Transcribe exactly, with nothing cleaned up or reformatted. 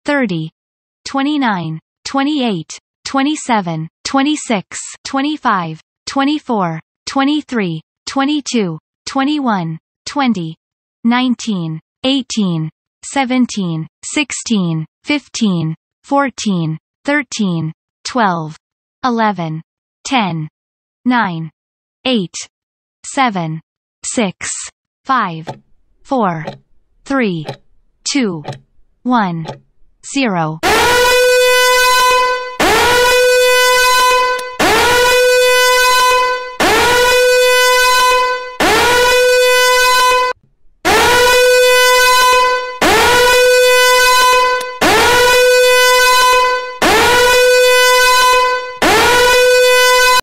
thirty, twenty-nine, twenty-eight, twenty-seven, twenty-six, twenty-five, twenty-four, twenty-three, twenty-two, twenty-one, twenty, nineteen, eighteen, seventeen, sixteen, fifteen, fourteen, thirteen, twelve, eleven, ten, nine, eight, seven, six, five, four, three, two, one, zero.